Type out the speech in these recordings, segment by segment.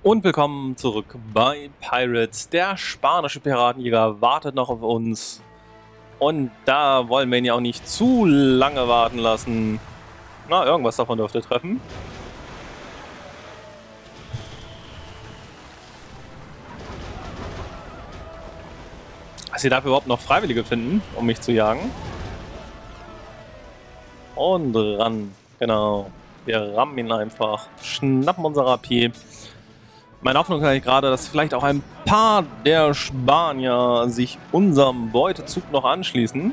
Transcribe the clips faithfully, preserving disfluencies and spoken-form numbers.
Und willkommen zurück bei Pirates. Der spanische Piratenjäger wartet noch auf uns. Und da wollen wir ihn ja auch nicht zu lange warten lassen. Na, irgendwas davon dürfte treffen. Dass sie dafür überhaupt noch Freiwillige finden, um mich zu jagen. Und ran. Genau. Wir rammen ihn einfach. Schnappen unser Rapier. Meine Hoffnung ist eigentlich gerade, dass vielleicht auch ein paar der Spanier sich unserem Beutezug noch anschließen.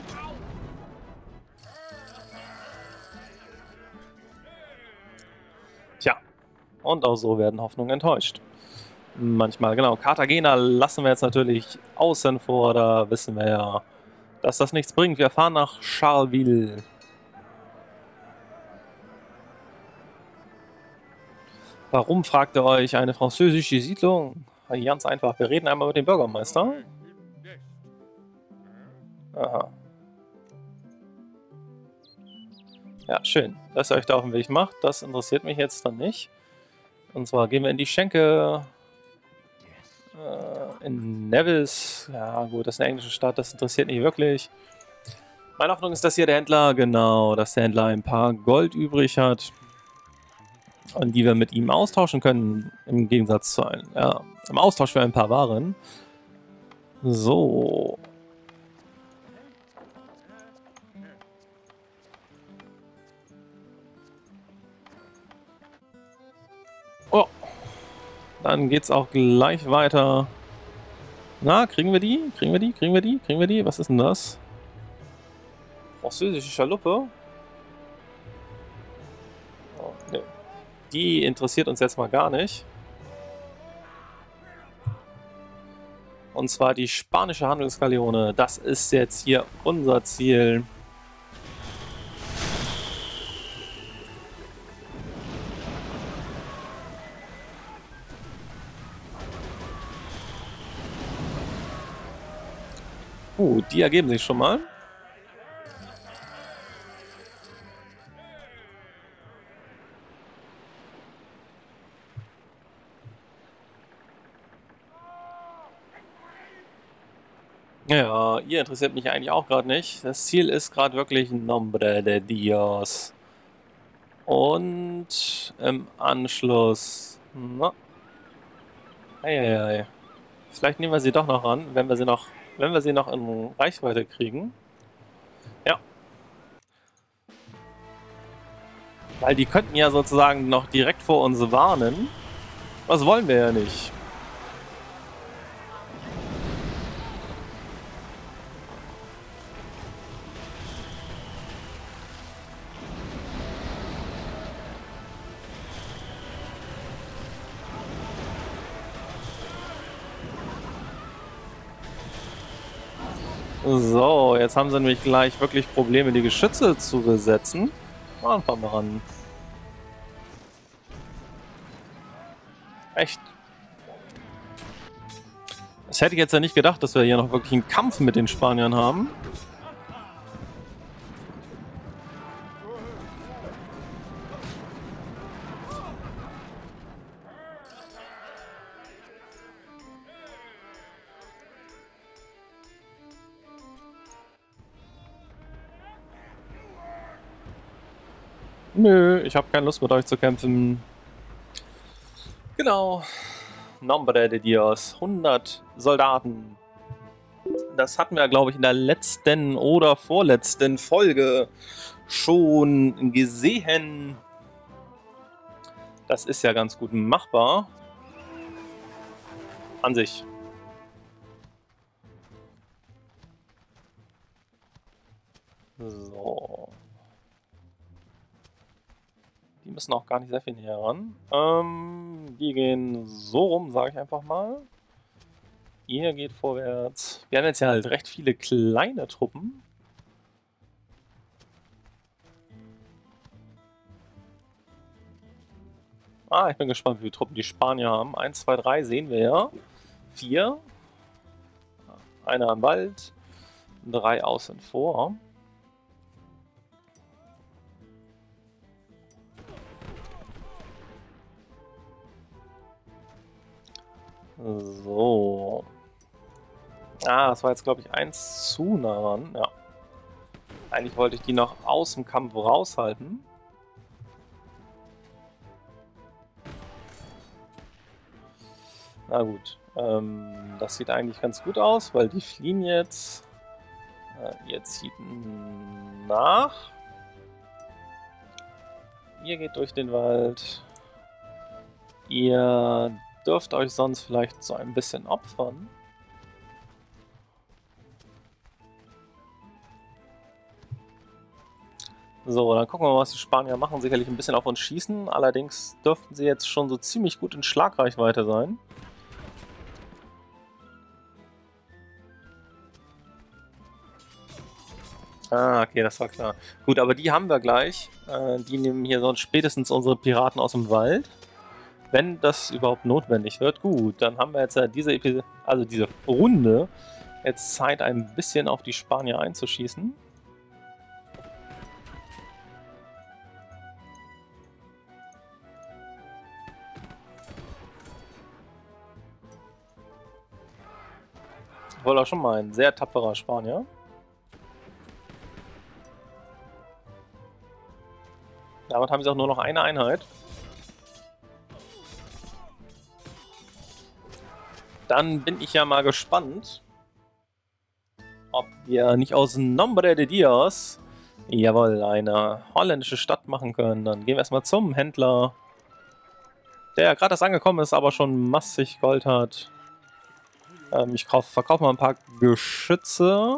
Tja, und auch so werden Hoffnungen enttäuscht. Manchmal, genau. Cartagena lassen wir jetzt natürlich außen vor, da wissen wir ja, dass das nichts bringt. Wir fahren nach Charleville. Warum, fragt ihr euch, eine französische Siedlung? Ganz einfach, wir reden einmal mit dem Bürgermeister. Aha. Ja, schön, dass ihr euch da auf den Weg macht. Das interessiert mich jetzt dann nicht. Und zwar gehen wir in die Schenke. Äh, in Nevis. Ja gut, das ist eine englische Stadt, das interessiert nicht wirklich. Meine Hoffnung ist, dass hier der Händler, genau, dass der Händler ein paar Gold übrig hat. Und die wir mit ihm austauschen können, im Gegensatz zu einem, ja, im Austausch für ein paar Waren. So. Oh. Dann geht's auch gleich weiter. Na, kriegen wir die? Kriegen wir die? Kriegen wir die? Kriegen wir die? Was ist denn das? Französische Schaluppe? Oh, nee. Die interessiert uns jetzt mal gar nicht. Und zwar die spanische Handelsgaleone. Das ist jetzt hier unser Ziel. Uh, die ergeben sich schon mal. Ja, ihr interessiert mich eigentlich auch gerade nicht. Das Ziel ist gerade wirklich Nombre de Dios. Und im Anschluss... Na. Eieiei. Vielleicht nehmen wir sie doch noch an, wenn wir sie noch, wenn wir sie noch in Reichweite kriegen. Ja. Weil die könnten ja sozusagen noch direkt vor uns warnen. Das wollen wir ja nicht. So, jetzt haben sie nämlich gleich wirklich Probleme, die Geschütze zu besetzen. Mal ein paar mal ran. Echt. Das hätte ich jetzt ja nicht gedacht, dass wir hier noch wirklich einen Kampf mit den Spaniern haben. Nö, ich habe keine Lust mit euch zu kämpfen. Genau. Nombre de Dios. hundert Soldaten. Das hatten wir, glaube ich, in der letzten oder vorletzten Folge schon gesehen. Das ist ja ganz gut machbar. An sich. So. Die müssen auch gar nicht sehr viel näher ran. Ähm, die gehen so rum, sage ich einfach mal. Ihr geht vorwärts. Wir haben jetzt ja halt recht viele kleine Truppen. Ah, ich bin gespannt, wie viele Truppen die Spanier haben. eins, zwei, drei sehen wir ja. vier. Einer am Wald. drei außen vor. So. Ah, das war jetzt, glaube ich, eins zu nah ran. Ja. Eigentlich wollte ich die noch aus dem Kampf raushalten. Na gut. Ähm, das sieht eigentlich ganz gut aus, weil die fliehen jetzt. Äh, ihr zieht nach. Ihr geht durch den Wald. Ihr dürft euch sonst vielleicht so ein bisschen opfern. So, dann gucken wir mal, was die Spanier machen. Sicherlich ein bisschen auf uns schießen. Allerdings dürften sie jetzt schon so ziemlich gut in Schlagreichweite sein. Ah, okay, das war klar. Gut, aber die haben wir gleich. Äh, die nehmen hier sonst spätestens unsere Piraten aus dem Wald. Wenn das überhaupt notwendig wird. Gut, dann haben wir jetzt ja diese Episode, also diese Runde, jetzt Zeit, ein bisschen auf die Spanier einzuschießen. Wohl auch schon mal ein sehr tapferer Spanier. Damit haben sie auch nur noch eine Einheit. Dann bin ich ja mal gespannt, ob wir nicht aus Nombre de Dios, jawohl, eine holländische Stadt machen können. Dann gehen wir erstmal zum Händler, der gerade erst angekommen ist, aber schon massig Gold hat. Ähm, ich kauf, verkaufe mal ein paar Geschütze.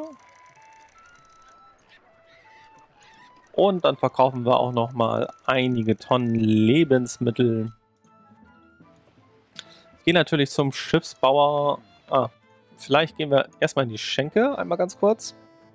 Und dann verkaufen wir auch noch mal einige Tonnen Lebensmittel. Gehen natürlich zum Schiffsbauer. Ah, vielleicht gehen wir erstmal in die Schenke, einmal ganz kurz.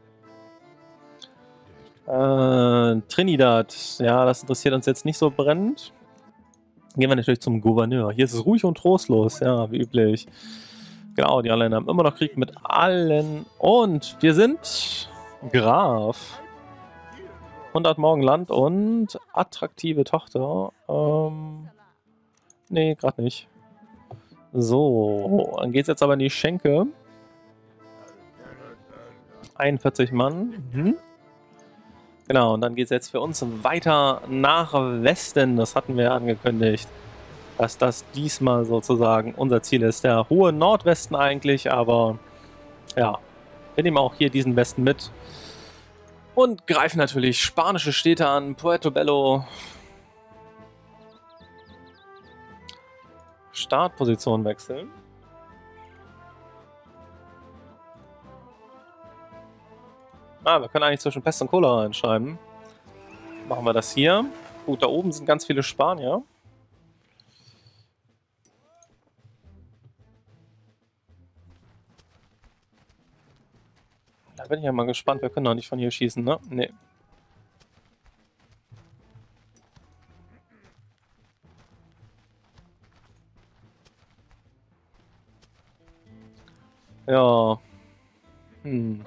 Äh, Trinidad, ja, das interessiert uns jetzt nicht so brennend. Gehen wir natürlich zum Gouverneur. Hier ist es ruhig und trostlos, ja, wie üblich. Genau, die Holländer haben immer noch Krieg mit allen. Und wir sind Graf. hundert Morgen Land und attraktive Tochter. Ähm, nee, gerade nicht. So, dann geht es jetzt aber in die Schenke. einundvierzig Mann. Mhm. Genau, und dann geht es jetzt für uns weiter nach Westen. Das hatten wir angekündigt, dass das diesmal sozusagen unser Ziel ist. Der hohe Nordwesten eigentlich, aber ja, wir nehmen auch hier diesen Westen mit. Und greifen natürlich spanische Städte an. Puerto Bello. Startposition wechseln. Ah, wir können eigentlich zwischen Pest und Cholera entscheiden. Machen wir das hier. Gut, da oben sind ganz viele Spanier. Da bin ich ja mal gespannt. Wir können doch nicht von hier schießen, ne? Nee. Ja. Hm.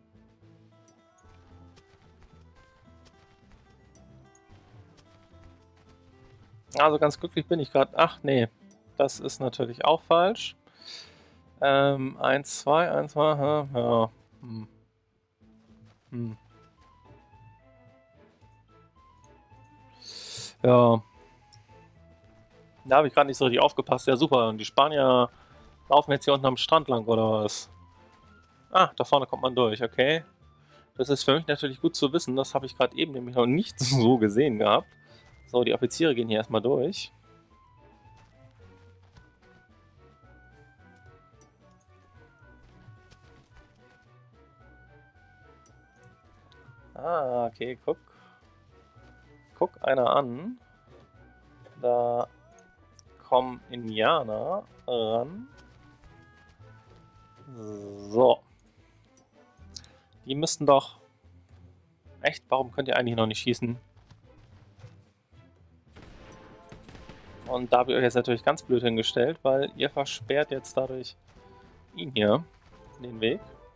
Also ganz glücklich bin ich gerade. Ach nee, das ist natürlich auch falsch. Ähm, eins, zwei, eins, zwei, ja. Hm. Hm. Ja. Da habe ich gerade nicht so richtig aufgepasst. Ja, super. Und die Spanier laufen jetzt hier unten am Strand lang, oder was? Ah, da vorne kommt man durch, okay. Das ist für mich natürlich gut zu wissen. Das habe ich gerade eben nämlich noch nicht so gesehen gehabt. So, die Offiziere gehen hier erstmal durch. Ah, okay, guck. Guck einer an. Da kommen Indianer ran. So. Die müssten doch... Echt? Warum könnt ihr eigentlich noch nicht schießen? Und da habe ich euch jetzt natürlich ganz blöd hingestellt, weil ihr versperrt jetzt dadurch ihn hier den Weg.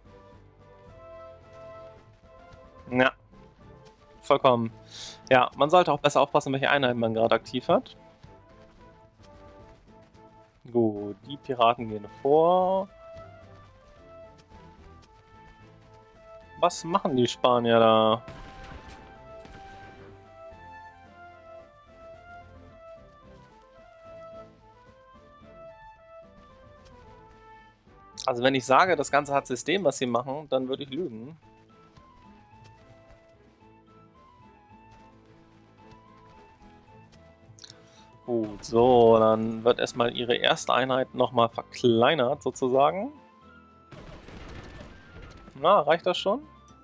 Ja. Vollkommen. Ja, man sollte auch besser aufpassen, welche Einheiten man gerade aktiv hat. Gut, die Piraten gehen vor. Was machen die Spanier da? Also wenn ich sage, das Ganze hat System, was sie machen, dann würde ich lügen. Gut, so, dann wird erstmal ihre erste Einheit nochmal verkleinert, sozusagen. Na, reicht das schon?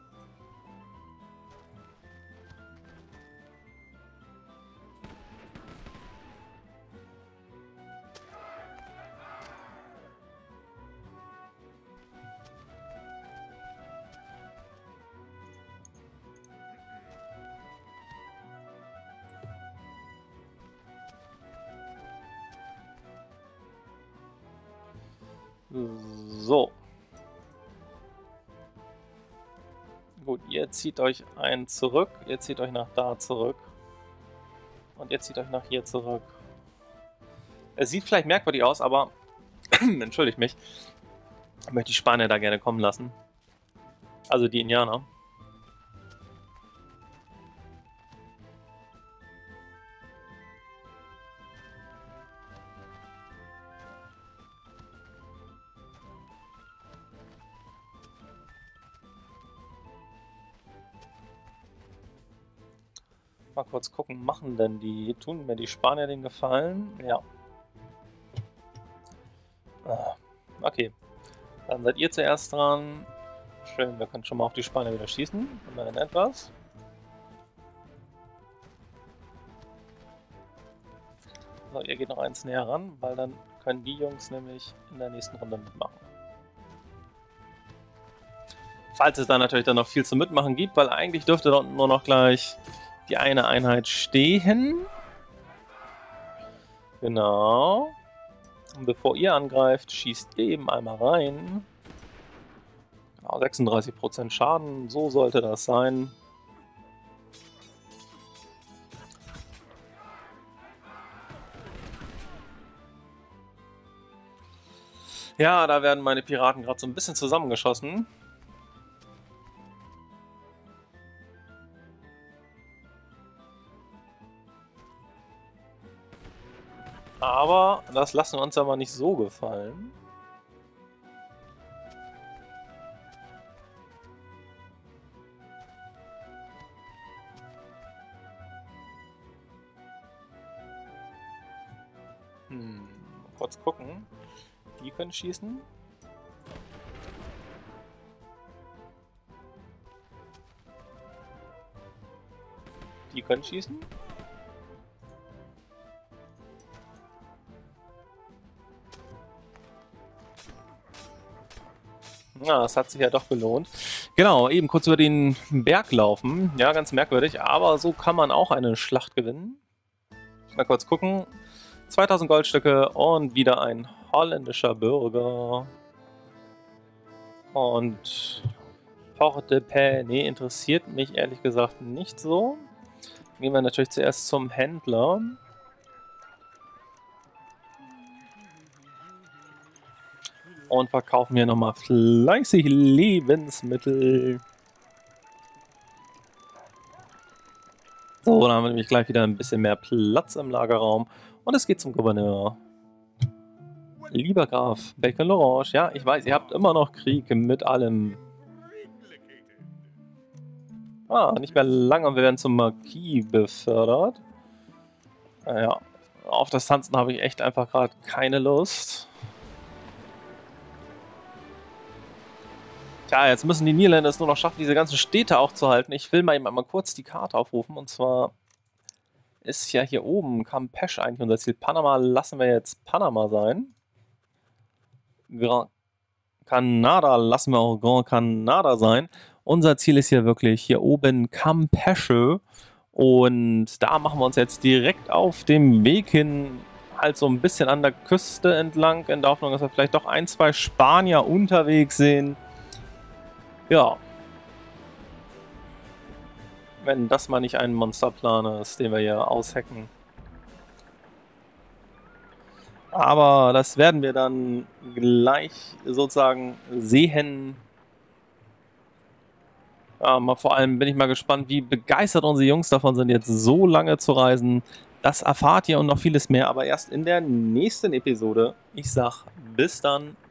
So. Gut, ihr zieht euch ein zurück, ihr zieht euch nach da zurück. Und ihr zieht euch nach hier zurück. Es sieht vielleicht merkwürdig aus, aber entschuldigt mich. Ich möchte die Spanier da gerne kommen lassen. Also die Indianer. Mal kurz gucken, machen denn die, tun mir die Spanier den Gefallen? Ja. Ah, okay. Dann seid ihr zuerst dran. Schön, wir können schon mal auf die Spanier wieder schießen. Immerhin etwas. So, ihr geht noch eins näher ran, weil dann können die Jungs nämlich in der nächsten Runde mitmachen. Falls es da natürlich dann noch viel zu mitmachen gibt, weil eigentlich dürfte dort nur noch gleich die eine Einheit stehen. Genau. Und bevor ihr angreift, schießt ihr eben einmal rein. Genau, sechsunddreißig Prozent Schaden, so sollte das sein. Ja, da werden meine Piraten gerade so ein bisschen zusammengeschossen. Aber das lassen wir uns aber nicht so gefallen. Hm, kurz gucken. Die können schießen. Die können schießen. Ja, das hat sich ja doch gelohnt. Genau, eben kurz über den Berg laufen. Ja, ganz merkwürdig, aber so kann man auch eine Schlacht gewinnen. Mal kurz gucken. zweitausend Goldstücke und wieder ein holländischer Bürger. Und Port de Paix, nee, interessiert mich ehrlich gesagt nicht so. Gehen wir natürlich zuerst zum Händler. Und verkaufen hier nochmal fleißig Lebensmittel. So, dann haben wir nämlich gleich wieder ein bisschen mehr Platz im Lagerraum. Und es geht zum Gouverneur. Lieber Graf Bacon-L'Orange, ja, ich weiß, ihr habt immer noch Krieg mit allem. Ah, nicht mehr lange und wir werden zum Marquis befördert. Naja, auf das Tanzen habe ich echt einfach gerade keine Lust. Tja, jetzt müssen die Niederländer es nur noch schaffen, diese ganzen Städte auch zu halten. Ich will mal eben einmal kurz die Karte aufrufen. Und zwar ist ja hier oben Campeche eigentlich unser Ziel. Panama lassen wir jetzt Panama sein. Gran Canada lassen wir auch Gran Canada sein. Unser Ziel ist hier wirklich hier oben Campeche. Und da machen wir uns jetzt direkt auf dem Weg hin, halt so ein bisschen an der Küste entlang, in der Hoffnung, dass wir vielleicht doch ein, zwei Spanier unterwegs sehen. Ja. Wenn das mal nicht ein Monsterplan ist, den wir hier aushacken. Aber das werden wir dann gleich sozusagen sehen. Ja, mal vor allem bin ich mal gespannt, wie begeistert unsere Jungs davon sind, jetzt so lange zu reisen. Das erfahrt ihr und noch vieles mehr, aber erst in der nächsten Episode. Ich sag bis dann.